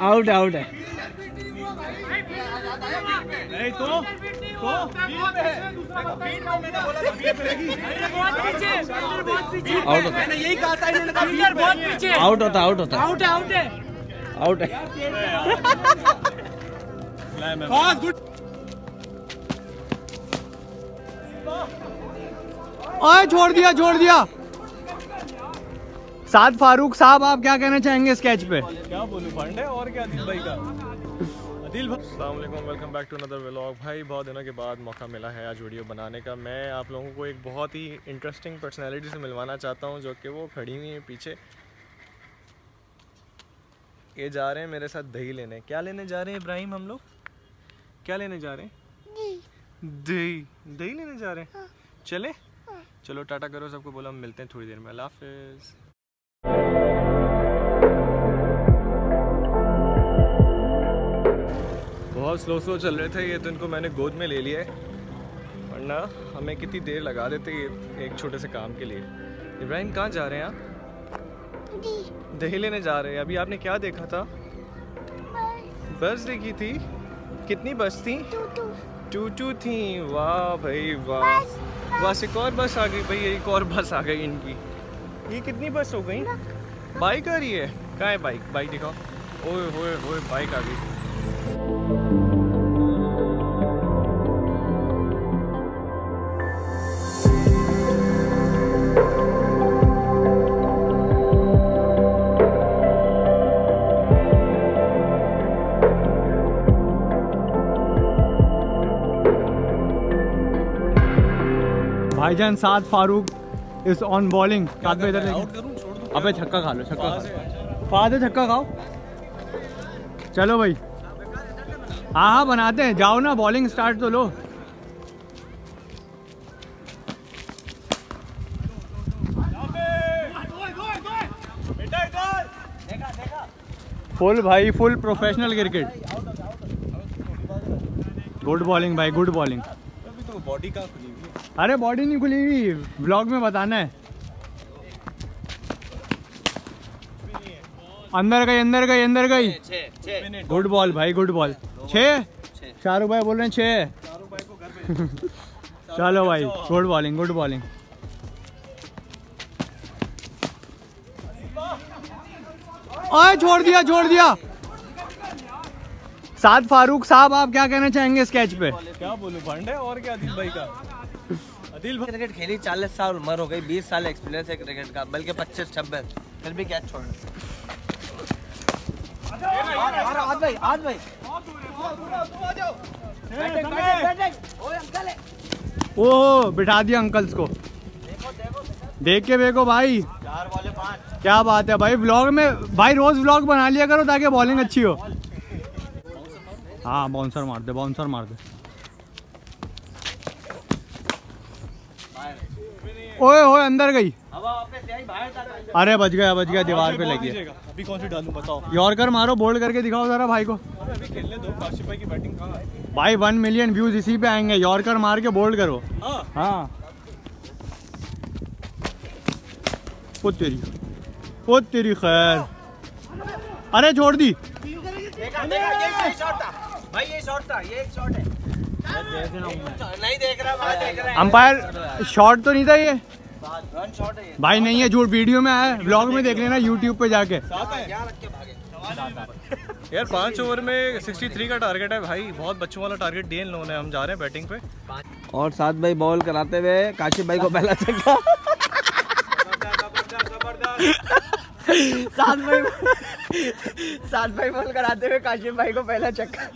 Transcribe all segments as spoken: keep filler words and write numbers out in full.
Out out है। नहीं तो तो आउट होता मैंने यही कहा था, इन्होंने कहा बहुत पीछे। आउट होता आउट होता आउट है आउट है आउट है। पास गुड। ओए छोड़ दिया छोड़ दिया। साद फारूक साहब, आप क्या कहना चाहेंगे स्केच पे? क्या बोलूं, फंड है और क्या आदिल भाई का। आदिल भाई, अस्सलाम वालेकुम, welcome back to another vlog. भाई बहुत दिनों के बाद मौका मिला है आज वीडियो बनाने का। मैं आप लोगों को एक बहुत ही इंटरेस्टिंग पर्सनैलिटी से मिलवाना चाहता हूँ, जो कि वो खड़ी हुई है पीछे। ये जा रहे हैं मेरे साथ दही लेने। क्या लेने जा रहे हैं इब्राहिम? हम लोग क्या लेने जा रहे हैं? दही। दही लेने जा रहे हैं। चले चलो टाटा करो सबको, बोलो हम मिलते हैं थोड़ी देर में। अल्लाह हाफिज़। बहुत स्लो स्लो चल रहे थे ये, तो इनको मैंने गोद में ले लिया है, वरना हमें कितनी देर लगा देते ये एक छोटे से काम के लिए। इब्राहिम कहाँ जा रहे हैं आप? दही लेने जा रहे हैं। अभी आपने क्या देखा था? बस देखी थी। कितनी बस थी? टू टू थी। वाह भाई वाह। बस एक और बस आ गई भाई, एक और बस आ गई इनकी। ये कितनी बस हो गई? बाइक आ रही है। कहाँ है बाइक? बाइक दिखाओ। ओए ओए ओए बाइक आ गई। भाईजान Saad Farooq is on bowling. साथ में इधर अबे छक्का खा लो, छक्का फादे छक्का खाओ। चलो भाई, हाँ हाँ बनाते हैं, जाओ ना बॉलिंग स्टार्ट तो लो। फुल भाई full professional cricket. Good bowling भाई, गुड बॉलिंग। अभी तो बॉडी कहाँ खुली हुई है? अरे बॉडी नहीं खुली हुई, व्लॉग में बताना है। अंदर गई अंदर गई अंदर गई। गुड बॉल भाई, गुड बॉल। छः शाहरुख भाई बोल रहे हैं छः। चलो भाई, गुड बॉलिंग गुड बॉलिंग। ओए छोड़ दिया छोड़ दिया। साद फारूक साहब, आप क्या कहना चाहेंगे स्केच पे? क्या बोलूं, फंड है और क्या आदिल भाई का। आदिल भाई क्रिकेट खेली चालीस साल उम्र हो गई, बीस साल एक्सपीरियंस है क्रिकेट का, बल्कि पच्चीस छब्बीस, फिर भी कैच छोड़ना। आज भाई आज भाई ओह बिठा दिया अंकल्स को। देख के देखो भाई, चार बॉले पाँच। क्या बात है भाई। व्लॉग में भाई रोज व्लॉग बना लिया करो ताकि बॉलिंग अच्छी हो। हाँ बाउंसर मार दे, बाउंसर मार दे। ओए ओए अंदर गई। अरे बच गया बच गया, दीवार पे लगी है। अभी कौन सी डालूं बताओ? यॉर्कर मारो, बोल्ड करके दिखाओ जरा भाई को। अभी खेलने दो, काशिफ भाई की बैटिंग कहाँ है? भाई वन मिलियन व्यूज इसी पे आएंगे। यॉर्कर मार के बोल्ड करो। हाँ हाँ ओ तेरी ओ तेरी खैर। अरे छोड़ दी। भाई ये शॉट था, ये एक शॉट है। नहीं देख रहा भाई, देख रहा है। अंपायर शॉट तो नहीं था ये रन शॉट है ये। भाई। नहीं है, झूठ वीडियो में आया, व्लॉग में देख लेना यूट्यूब पे जाके। यार पाँच ओवर में तिरसठ का टारगेट है भाई, बहुत बच्चों वाला टारगेट दिया इन लोगों ने। हम जा रहे हैं बैटिंग पे। और साथ भाई बॉल कराते हुए काशिफ भाई को पहला छक्का। साथ भाई साथ भाई बॉल कराते हुए काशिफ भाई को पहला छक्का।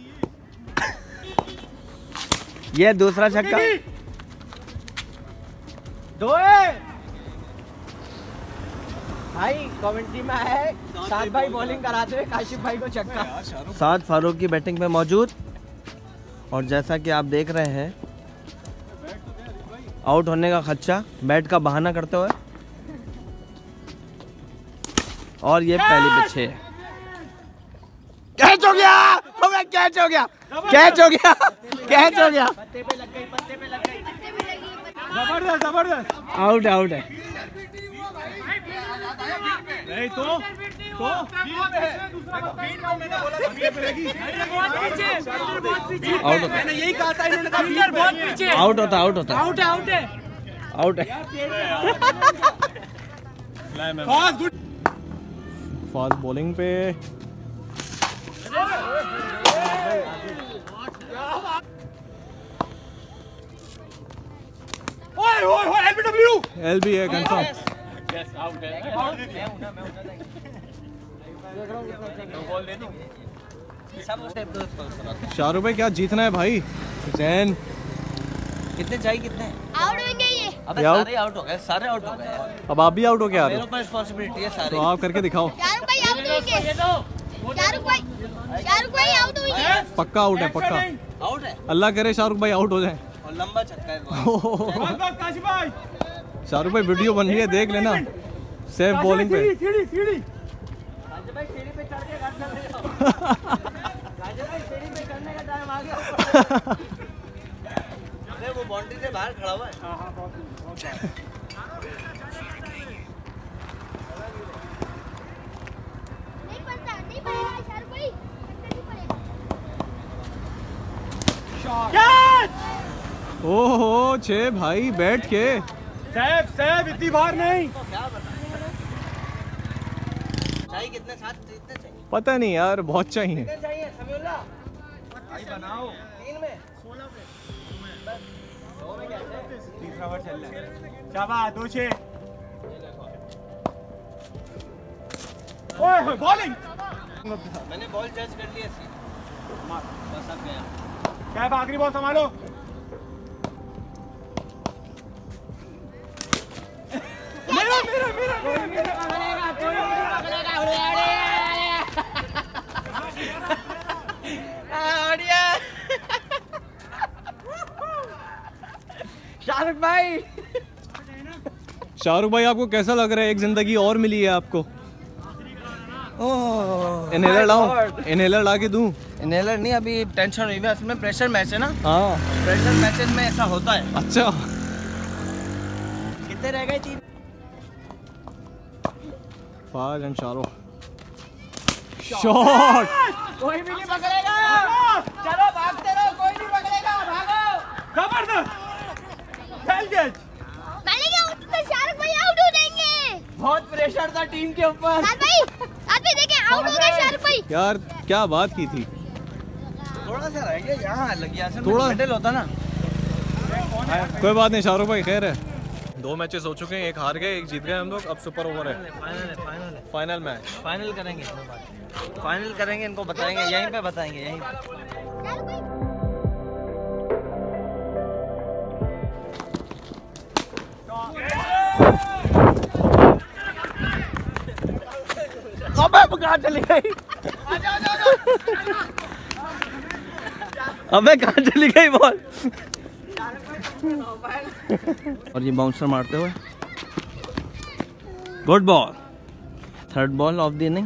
ये दूसरा छक्का। दो भाई कमेंट्री में है, साथ भाई बॉलिंग कराते हुए काशिफ भाई को छक्का। साथ फारूक की बैटिंग पे मौजूद, और जैसा कि आप देख रहे हैं आउट होने का खदशा, बैट का बहाना करते हुए। और ये पहली पिछे कैच हो गया, हो गया कैच हो गया, कैच हो गया, कैच हो गया। जबरदस्त जबरदस्त। आउट आउट है। नहीं तो तो आउट होता मैंने यही कहा था, इन्होंने कहा फील्डर बहुत पीछे। आउट होता आउट होता आउट है आउट है आउट है। फास्ट गुड फास्ट बॉलिंग पे ओए ओए ओए एलबीडब्ल्यू एलबी है कंफर्म। यस आउट है। शाहरुख भाई क्या जीतना है भाई? जैन कितने चाहिए कितने? आउट होंगे ये। अबे आउट? सारे आउट हो गए, सारे आउट हो गए यार। अब आप भी आउट हो गया मेरे ऊपर रिस्पांसिबिलिटी है सारी। तो आप करके दिखाओ। शाहरुख भाई आउट होंगे। शाहरुख भाई शाहरुख भाई आउट होंगे। पक्का आउट है पक्का। आउट है अल्लाह करे शाहरुख भाई आउट हो जाए। और लंबा छक्का है। शाहरुख भाई वीडियो बन रही है देख लेना। सेफ बॉलिंग पे। सीढ़ी सीढ़ी राजू भाई सीढ़ी पे चढ़ के घर चले जाओ। राजू भाई सीढ़ी पे चढ़ने का टाइम आ गया। अरे वो बाउंड्री से बाहर खड़ा हुआ है। हां हां बहुत बहुत नहीं पड़ता नहीं पड़ेगा शाहरुख भाई, नहीं पड़ेगा। ओहो छे भाई बैठ के सेफ सेफ इतनी बार नहीं। क्या बता चाहिए कितने साथ कितने चाहिए? पता नहीं यार बहुत चाहिए। कितने चाहिए समीउल्लाह? भाई बनाओ तीन में सोलह में बस दो में कैसे? तीसरा ओवर चल रहा है। शाबाश दो छह। ओए बॉलिंग मैंने बॉल जज कर लिया थी। बस अब गया। क्या आखिरी बॉल संभालो। मेरा मेरा मेरा मेरा मेरा पकड़ेगा कोई नहीं पकड़ेगा। बढ़िया शाहरुख भाई। शाहरुख भाई आपको कैसा लग रहा है? एक जिंदगी और मिली है आपको। ओह इनहेलर लाओ, इनहेलर ला के दूं? इनहेलर नहीं, अभी टेंशन हुई है। असल में प्रेशर मैच है ना। हाँ प्रेशर मैचेस में ऐसा होता है। अच्छा कितने रह गए चीज? फाज एंड शाहरुख शॉट। कोई भी नहीं पकड़ेगा। चलो भागते रहो, कोई नहीं पकड़ेगा। भागो जबरदस्त खेल गए। मानेंगे आउट तो शाहरुख भाई आउट हो जाएंगे। बहुत प्रेशर था टीम के ऊपर। शाहरुख भाई आप भी देखें आउट हो गए शाहरुख भाई। यार क्या बात की थी। थोड़ा सा रह गया यहाँ लग गया। असल में थोड़ा- मिडल होता ना। कोई बात नहीं शाहरुख भाई खैर है। दो मैचेस हो चुके हैं, एक हार गए एक जीत गए हम लोग। अब सुपर ओवर है, फाइनल है फाइनल है फाइनल मैच। फाइनल करेंगे फाइनल करेंगे इनको बताएंगे यहीं पे बताएंगे यहीं पे। शाहरुख भाई अबे कहाँ चली गई? अबे कहाँ चली गई बॉल? और ये बाउंसर मारते हुए good ball. Third ball off the inning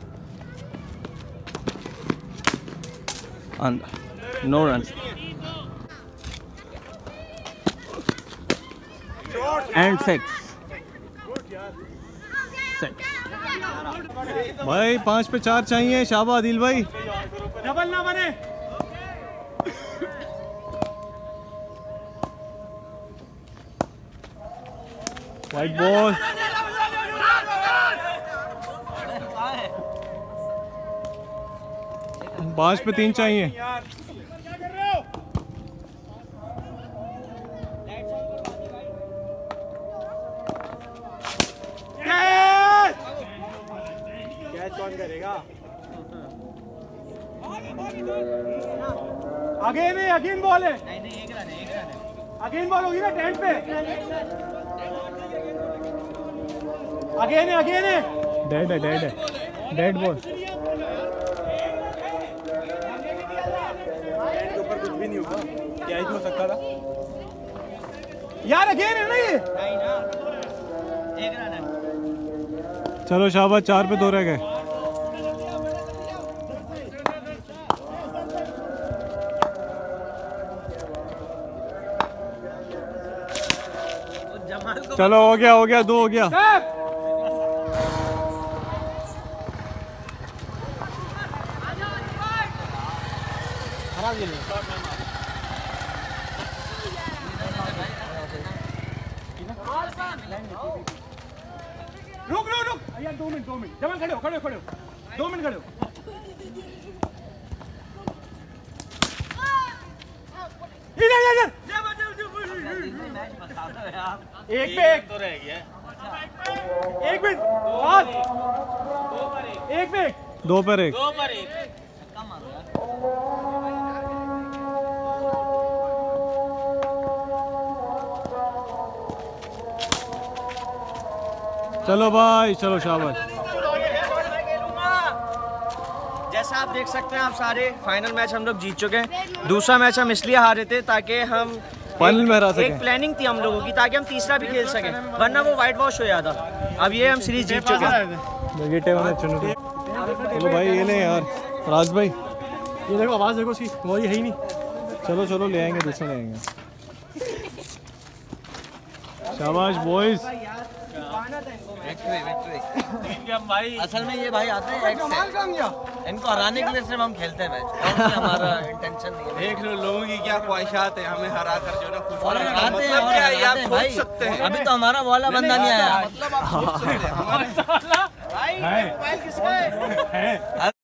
अंदर, no run and six six. भाई पाँच पे चार चाहिए। शाबाश आदिल भाई। डबल ना बने। White ball. पाँच पे तीन चाहिए। कैच कौन करेगा? अगेन है, अगेन बॉल है। नहीं नहीं एक रन है, एक रन है। अगेन बॉल होगी ना टेंट पे। अगेन है, अगेन है। डेड है, डेड है, डेड बॉल। के ऊपर कुछ भी नहीं होगा, कैच हो सकता था यार। अगेन है ना ये। नहीं ना, एक रन है। चलो शाबाश, चार पे दो रह गए। चलो हो गया, हो गया, दो हो गया। पचास के लिए रुक रुक रुक यार दो मिनट दो मिनट जमान खड़े हो खड़े हो खड़े हो दो मिनट खड़े हो इधर इधर एक पे एक तो रह गया एक मिनट एक पे एक दो पर एक दो पर एक चलो भाई चलो शाबाश। जैसा आप देख सकते हैं आप सारे फाइनल मैच हम लोग जीत चुके हैं। दूसरा मैच हम इसलिए हारे थे ताकि हम फाइनल में हरा सकें। एक प्लानिंग थी हम लोगों की ताकि हम तीसरा भी खेल सकें, वरना वो वाइट वॉश हो जाता। अब ये हम सीरीज जीत चुके हैं। चलो भाई ये ले यार राज भाई, ये देखो आवाज देखो उसकी, वो ये है ही नहीं। चलो चलो ले आएंगे, दूसरा ले आएंगे। शाबाश बॉयज। भाई असल में ये भाई आते हैं इनको हराने के लिए सिर्फ हम खेलते हैं मैच, और हमारा इंटेंशन नहीं है। देख लो लोगों की क्या ख्वाहिशात है, हमें हरा कर जो ना खुश और होने का आते हैं मतलब और क्या है हराते आप हैं सोच भाई। सकते हैं। अभी तो हमारा वाला बंदा नहीं आया। मतलब आप सोच सकते हैं हमारे भाई मोबाइल किसका है?